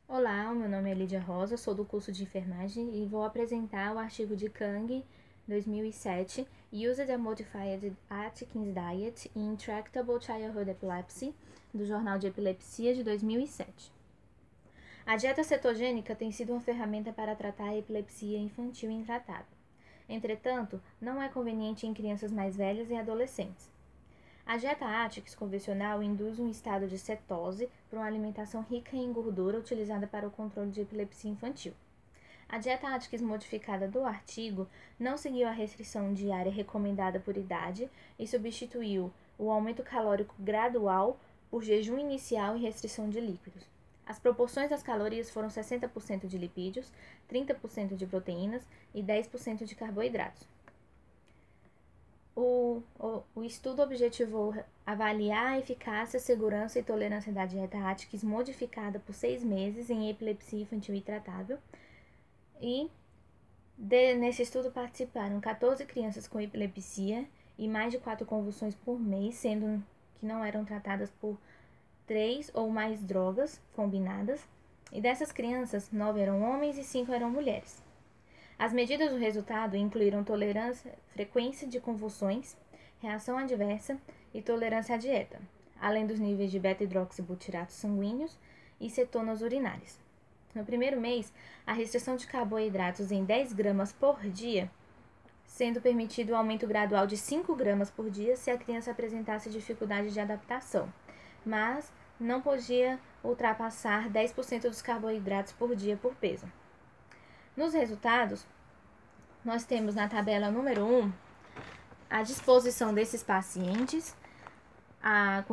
Olá, o meu nome é Lídia Rosa, sou do curso de enfermagem e vou apresentar o artigo de Kang, 2007, Used a Modified Atkins Diet in Intractable Childhood Epilepsy, do Jornal de Epilepsia de 2007. A dieta cetogênica tem sido uma ferramenta para tratar a epilepsia infantil intratável. Entretanto, não é conveniente em crianças mais velhas e adolescentes. A dieta Atkins convencional induz um estado de cetose por uma alimentação rica em gordura utilizada para o controle de epilepsia infantil. A dieta Atkins modificada do artigo não seguiu a restrição diária recomendada por idade e substituiu o aumento calórico gradual por jejum inicial e restrição de líquidos. As proporções das calorias foram 60% de lipídios, 30% de proteínas e 10% de carboidratos. O estudo objetivou avaliar a eficácia, segurança e tolerância da dieta Atkins modificada por 6 meses em epilepsia infantil intratável. Nesse estudo participaram 14 crianças com epilepsia e mais de 4 convulsões por mês, sendo que não eram tratadas por 3 ou mais drogas combinadas. E dessas crianças, 9 eram homens e 5 eram mulheres. As medidas do resultado incluíram tolerância, frequência de convulsões, reação adversa e tolerância à dieta, além dos níveis de beta-hidroxibutirato sanguíneos e cetonas urinárias. No primeiro mês, a restrição de carboidratos em 10 gramas por dia, sendo permitido o aumento gradual de 5 gramas por dia se a criança apresentasse dificuldade de adaptação, mas não podia ultrapassar 10% dos carboidratos por dia por peso. Nos resultados, nós temos na tabela número 1 a disposição desses pacientes, a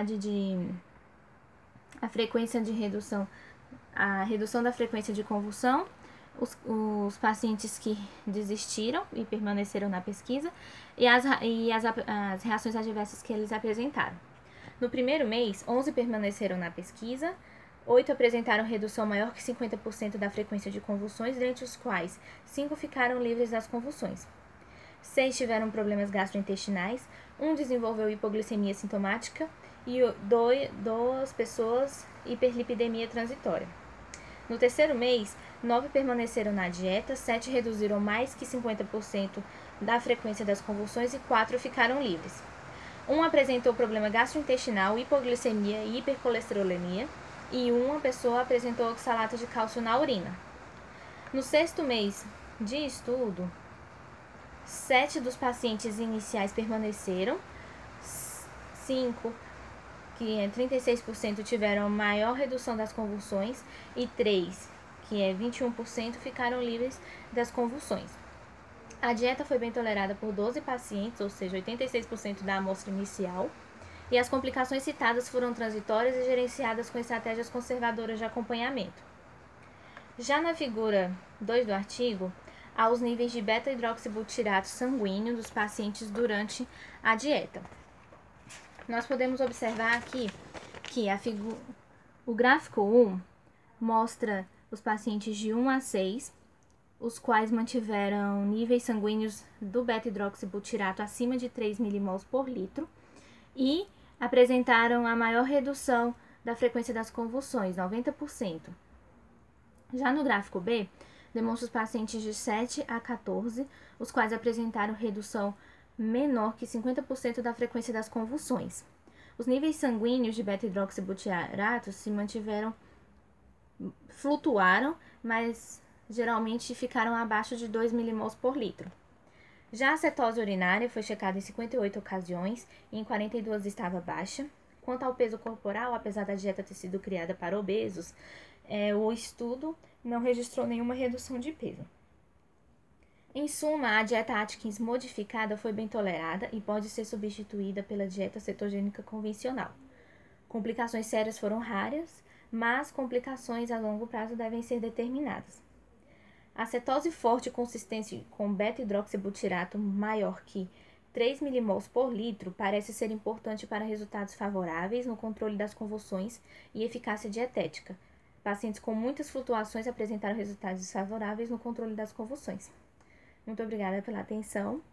frequência de redução, a redução da frequência de convulsão, os pacientes que desistiram e permaneceram na pesquisa e as reações adversas que eles apresentaram. No primeiro mês, 11 permaneceram na pesquisa, 8 apresentaram redução maior que 50% da frequência de convulsões, dentre os quais 5 ficaram livres das convulsões. 6 tiveram problemas gastrointestinais, 1 desenvolveu hipoglicemia sintomática e 2 pessoas hiperlipidemia transitória. No terceiro mês, 9 permaneceram na dieta, 7 reduziram mais que 50% da frequência das convulsões e 4 ficaram livres. 1 apresentou problema gastrointestinal, hipoglicemia e hipercolesterolemia, e uma pessoa apresentou oxalato de cálcio na urina. No sexto mês de estudo, 7 dos pacientes iniciais permaneceram, 5, que é 36%, tiveram maior redução das convulsões e 3, que é 21%, ficaram livres das convulsões. A dieta foi bem tolerada por 12 pacientes, ou seja, 86% da amostra inicial, e as complicações citadas foram transitórias e gerenciadas com estratégias conservadoras de acompanhamento. Já na figura 2 do artigo, há os níveis de beta-hidroxibutirato sanguíneo dos pacientes durante a dieta. Nós podemos observar aqui que o gráfico 1 mostra os pacientes de 1 a 6, os quais mantiveram níveis sanguíneos do beta-hidroxibutirato acima de 3 milimols por litro e apresentaram a maior redução da frequência das convulsões, 90%. Já no gráfico B, demonstra os pacientes de 7 a 14, os quais apresentaram redução menor que 50% da frequência das convulsões. Os níveis sanguíneos de beta-hidroxibutirato se mantiveram, flutuaram, mas geralmente ficaram abaixo de 2 milimols por litro. Já a cetose urinária foi checada em 58 ocasiões e em 42 estava baixa. Quanto ao peso corporal, apesar da dieta ter sido criada para obesos, o estudo não registrou nenhuma redução de peso. Em suma, a dieta Atkins modificada foi bem tolerada e pode ser substituída pela dieta cetogênica convencional. Complicações sérias foram raras, mas complicações a longo prazo devem ser determinadas. A cetose forte consistente com beta-hidroxibutirato maior que 3 milimols por litro parece ser importante para resultados favoráveis no controle das convulsões e eficácia dietética. Pacientes com muitas flutuações apresentaram resultados desfavoráveis no controle das convulsões. Muito obrigada pela atenção.